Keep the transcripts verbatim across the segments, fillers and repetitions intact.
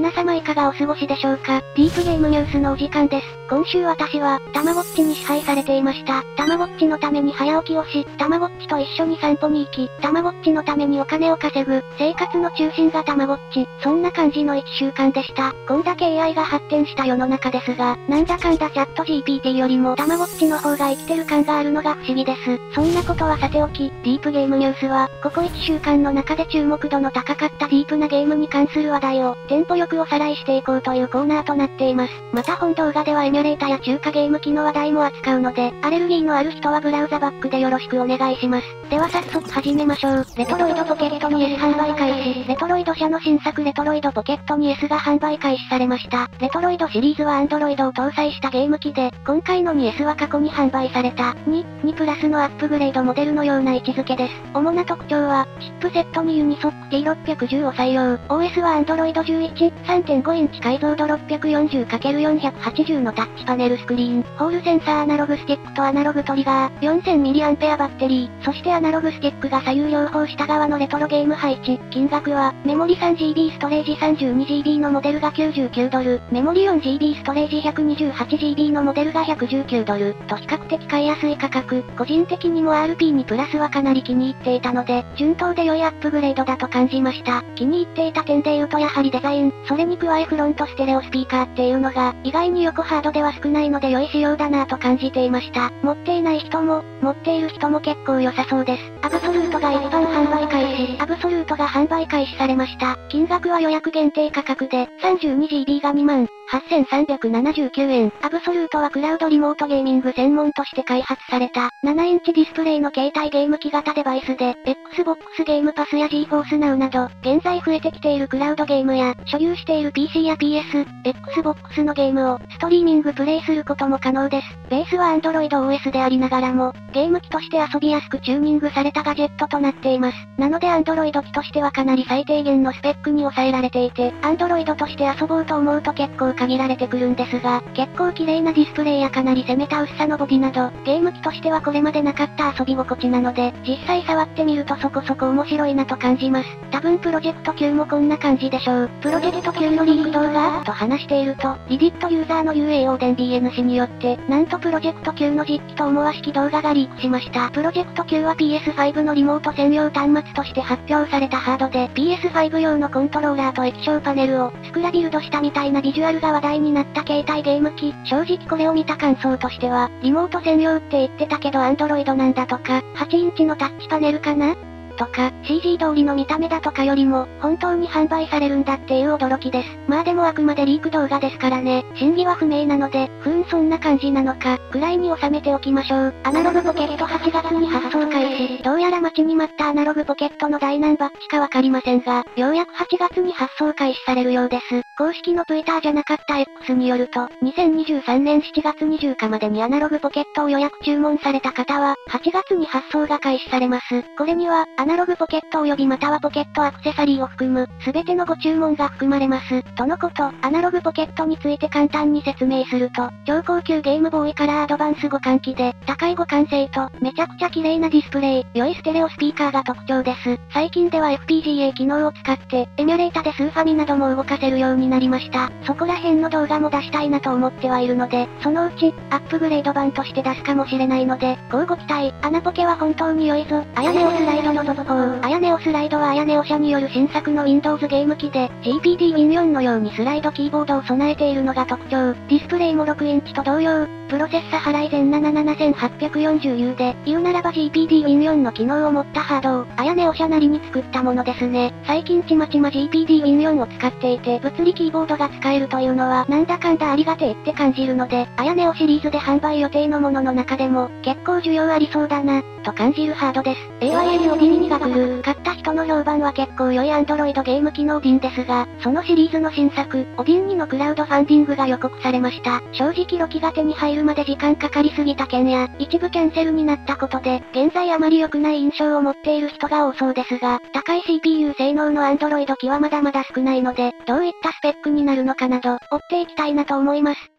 皆様いかがお過ごしでしょうか。ディープゲームニュースのお時間です。今週私は、たまごっちに支配されていました。たまごっちのために早起きをし、たまごっちと一緒に散歩に行き、たまごっちのためにお金を稼ぐ、生活の中心がたまごっち、そんな感じのいっしゅうかんでした。こんだけ エーアイ が発展した世の中ですが、なんだかんだチャット ジーピーティー よりもたまごっちの方が生きてる感があるのが不思議です。そんなことはさておき、ディープゲームニュースは、ここいっしゅうかんの中で注目度の高かったディープなゲームに関する話題を、テンポよくおさらいしていこうというコーナーとなっています。また本動画ではエミュレータや中華ゲーム機の話題も扱うので、アレルギーのある人はブラウザバックでよろしくお願いします。では早速始めましょう。レトロイドポケットに S 販売開始。レトロイド社の新作レトロイドポケットに S が販売開始されました。レトロイドシリーズは Android を搭載したゲーム機で、今回の にエス は過去に販売されたに、にプラスのアップグレードモデルのような位置づけです。主な特徴は、チップセットにユニソック ティーろくいちゼロ を採用。オーエス は Android じゅういち、さんてんご インチ解像度 ろっぴゃくよんじゅうかけるよんひゃくはちじゅう のタッチパネルスクリーン、ホールセンサーアナログスティックとアナログトリガー、よんせんミリアンペア バッテリー、そしてアナログスティックが左右両方下側のレトロゲーム配置。金額は、メモリ さんジービー ストレージ さんじゅうにジービー のモデルがきゅうじゅうきゅうドル、メモリ よんジービー ストレージ ひゃくにじゅうはちジービー のモデルがひゃくじゅうきゅうドル、と比較的買いやすい価格。個人的にも アールピー にプラスはかなり気に入っていたので、順当で良いアップグレードだと感じました。気に入っていた点で言うとやはりデザイン、それに加えフロントステレオスピーカーっていうのが、意外に横ハードでは少ないので良い仕様だなぁと感じていました。持っていない人も、持っている人も結構良さそうです。アブソルートが一般販売開始。アブソルートが販売開始されました。金額は予約限定価格で、さんじゅうにジービー がにまんはっせんさんびゃくななじゅうきゅうえん。アブソルートはクラウドリモートゲーミング専門として開発された、ななインチディスプレイの携帯ゲーム機型デバイスで、Xbox ゲームパスや GeForce Now など、現在増えてきているクラウドゲームや、所有している ピーシー や ピーエス、Xbox のゲームを、ストリーミングプレイすることも可能です。ベースは Android オーエス でありながらも、ゲーム機として遊びやすくチューニングされたガジェットとなっています。なので Android 機としてはかなり最低限のスペックに抑えられていて、Android として遊ぼうと思うと結構限られてくるんですが、結構綺麗なディスプレイやかなり攻めた薄さのボディなど、ゲーム機としてはこれまでなかった遊び心地なので、実際触ってみるとそこそこ面白いなと感じます。多分プロジェクト Q もこんな感じでしょう。プロジェクト Q のリーク動画と話していると、リディットユーザーの ユーエーオー デン ビーエヌ 氏によって、なんとプロジェクト Q の実機と思わしき動画がリークしました。プロジェクト Q は ピーエスファイブ のリモート専用端末として発表されたハードで、ピーエスファイブ 用のコントローラーと液晶パネルを、スクラビルドしたみたいなビジュアルが話題になった携帯ゲーム機。正直これを見た感想としては、リモート専用って言ってたけど Android なんだとか、はちインチのタッチパネルかなとか、シージー 通りの見た目だとかよりも、本当に販売されるんだっていう驚きです。まあでもあくまでリーク動画ですからね、真偽は不明なので、ふーんそんな感じなのか、くらいに収めておきましょう。アナログポケットはちがつに発送開始。どうやら待ちに待ったアナログポケットの第何バッチかわかりませんが、ようやくはちがつに発送開始されるようです。公式の Twitter じゃなかった X によると、にせんにじゅうさんねんしちがつにじゅうにちまでにアナログポケットを予約注文された方は、はちがつに発送が開始されます。これには、アナログポケット及びまたはポケットアクセサリーを含む、すべてのご注文が含まれます。とのこと、アナログポケットについて簡単に説明すると、超高級ゲームボーイカラーアドバンス互換機で、高い互換性と、めちゃくちゃ綺麗なディスプレイ、良いステレオスピーカーが特徴です。最近では エフピージーエー 機能を使って、エミュレータでスーファミなども動かせるようになりました。そこら辺の動画も出したいなと思ってはいるので、そのうち、アップグレード版として出すかもしれないので、乞うご期待。アナポケは本当に良いぞ。あやねおスライドの続報。あやねおスライドはあやねお社による新作の Windows ゲーム機で、ジーピーディー ウィンフォー のようにスライドキーボードを備えているのが特徴。ディスプレイもろくインチと同様、プロセッサハライゼンななななせんはっぴゃくよんじゅうユー で、言うならば ジーピーディー ウィンフォー の機能を持ったハードを、あやねお社なりに作ったものですね。最近ちまちま ジーピーディー ウィンフォー を使っていて、物理キーボードが使えるというのは、なんだかんだありがてえって感じるので、あやねおシリーズで販売予定のものの中でも、結構需要ありそうだな、と感じるハードです。エーアイエル オディンにが来る。買った人の評判は結構良い Android ゲーム機のオディンですが、そのシリーズの新作、オディンにのクラウドファンディングが予告されました。正直ロキが手に入るまで時間かかりすぎた件や、一部キャンセルになったことで、現在あまり良くない印象を持っている人が多そうですが、高い シーピーユー 性能の Android 機はまだまだ少ないので、どういったスペックになるのかなど、追っていきたいなと思います。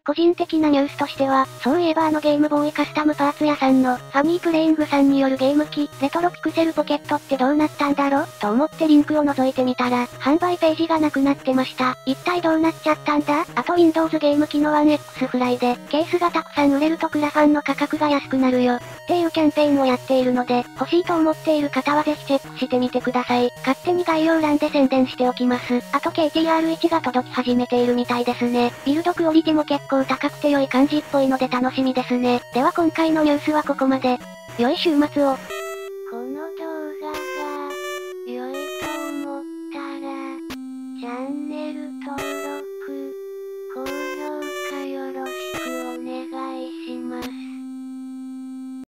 個人的なニュースとしては、そういえばあのゲームボーイカスタムパーツ屋さんの、ファニープレイングさんによるゲーム機、レトロピクセルポケットってどうなったんだろと思ってリンクを覗いてみたら、販売ページがなくなってました。一体どうなっちゃったんだ？あと Windows ゲーム機の ワンエックス フライで、ケースがたくさん売れるとクラファンの価格が安くなるよ。っていうキャンペーンをやっているので、欲しいと思っている方はぜひチェックしてみてください。勝手に概要欄で宣伝しておきます。あと ケーティーアールワン が届き始めているみたいですね。ビルドクオリティも結構高くて良い感じっぽいので楽しみですね。では今回のニュースはここまで。良い週末を。